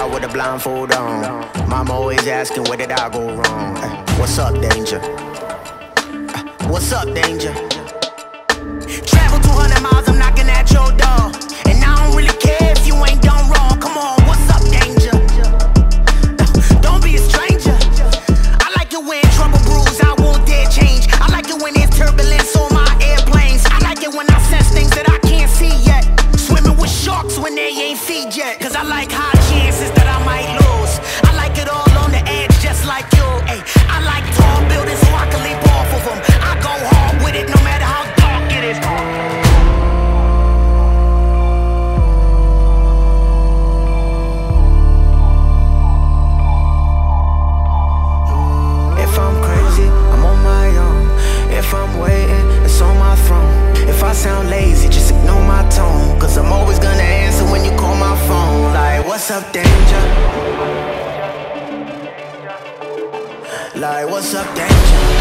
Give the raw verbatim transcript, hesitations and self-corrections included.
out with a blindfold on. Mama always asking, where did I go wrong? Ay, what's up, danger? Ay, what's up, danger? Travel two hundred miles, I'm knocking at your door. And I don't really care if you ain't done wrong. Come on, what's up, danger? Uh, don't be a stranger. I like it when trouble brews, I won't dare change. I like it when there's turbulence on my airplanes. I like it when I sense things that I can't see yet. Swimming with sharks when they ain't feed yet. Cause I like high chances that I might lose. I like it all on the edge just like you. Ay, I like tall buildings so I can leap off of them. I go hard with it no matter how dark it is. If I'm crazy, I'm on my own. If I'm waiting, it's on my throne. If I sound lazy, just ignore my tone. Cause I'm always gonna answer when you call my phone. Like, what's up, danger? Like, what's up, danger?